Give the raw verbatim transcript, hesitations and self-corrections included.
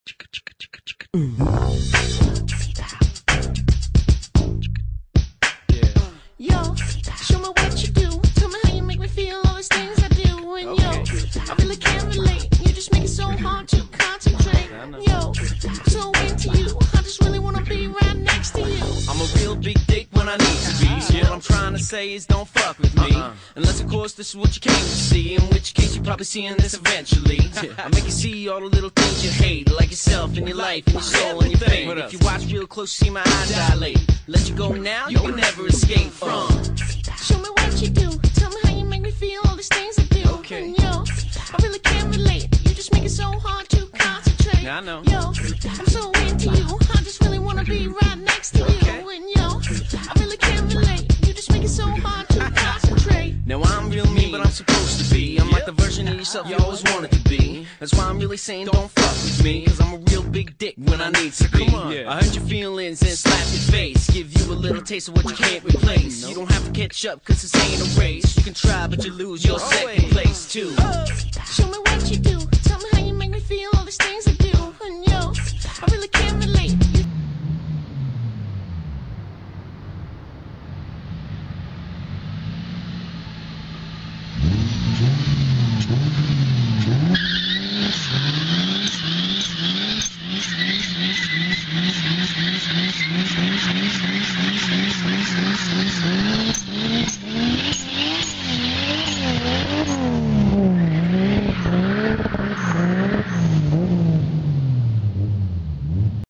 Yo, show me what you do. Tell me how you make me feel. All these things I do. And yo, I really can't relate. You just make it so hard to concentrate. Yo, I'm so into you. I just really wanna be right next to you. I'm a real big dick when I need to be. So what I'm trying to say is don't fuck with me. Unless of course this is what you came to see. In which case you're probably seeing this eventually. I make you see all the little things you hate, like yourself and your life and your soul and your fate. If you watch real close, you see my eyes dilate. Let you go now, you can never escape from. Show me what you do. Tell me how you make me feel. All these things I do. Okay. And yo, I really can't relate. You just make it so hard to concentrate. Yeah, I know. Yo, I'm so into you. I just really wanna be right next to Okay. you. And yo, I really can't relate. You just make it so hard to concentrate. Now I'm real mean, but I'm supposed to be. I'm like the version of yourself you always wanted to be. That's why I'm really saying don't fuck with me. Cause I'm a real big dick when I need to be. I hurt your feelings and slap your face. Give you a little taste of what you can't replace. You don't have to catch up cause this ain't a race. You can try but you lose your second place too. Show me what you do. Tell me how you make me feel. All these things I do. And yo, I really can't relate. You